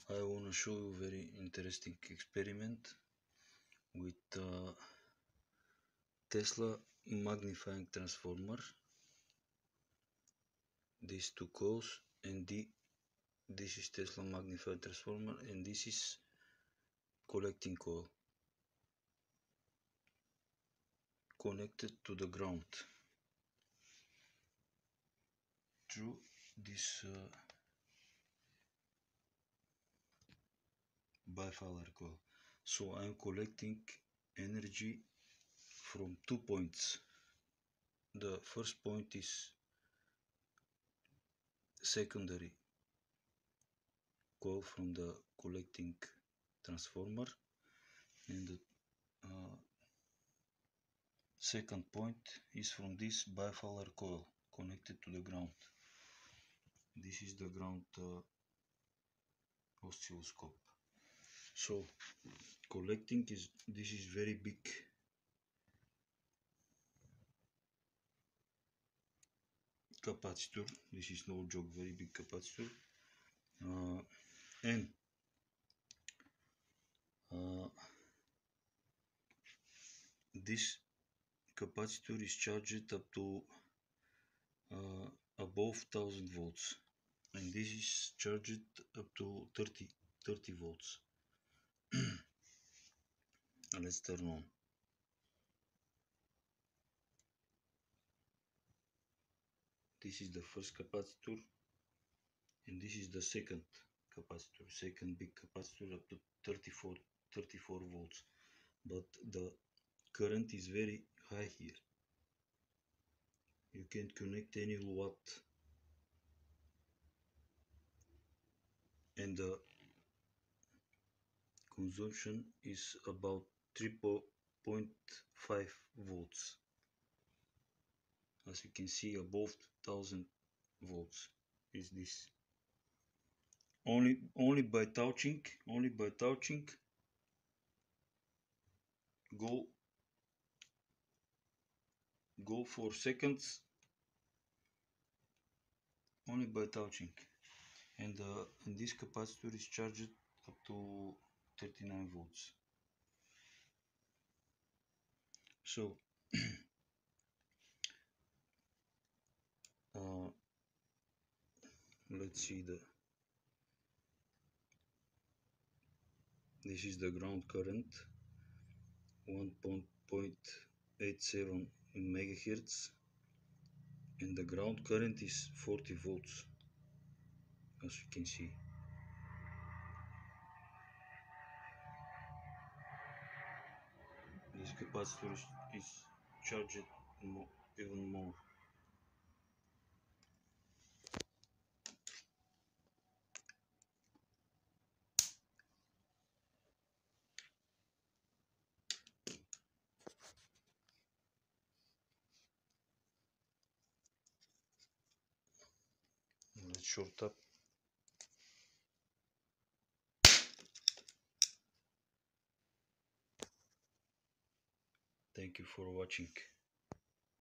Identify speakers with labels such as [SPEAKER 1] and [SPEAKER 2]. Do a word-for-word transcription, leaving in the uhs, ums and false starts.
[SPEAKER 1] I want to show you a very interesting experiment with uh, Tesla magnifying transformer. These two coils, and the, this is Tesla magnifying transformer, and this is collecting coil connected to the ground through this uh, bipolar coil. So I'm collecting energy from two points. The first point is secondary coil from the collecting transformer, and the uh, second point is from this bipolar coil connected to the ground. This is the ground uh, oscilloscope. So collecting is, this is very big capacitor. This is no joke, very big capacitor. Uh, and uh, this capacitor is charged up to uh, above one thousand volts, and this is charged up to thirty, thirty volts. Let's turn on. This is the first capacitor, and this is the second capacitor, second big capacitor, up to thirty-four, thirty-four volts. But the current is very high here. You can't connect any watt, and the consumption is about three point five volts. As you can see, above one thousand volts is this. Only, only by touching, only by touching, go, go for seconds, only by touching, and, uh, and this capacitor is charged up to thirty-nine volts. So uh, let's see the this is the ground current, one point eight seven megahertz, and the ground current is forty volts, as you can see. This capacitor is, is charged more, even more. Let's short up. Thank you for watching.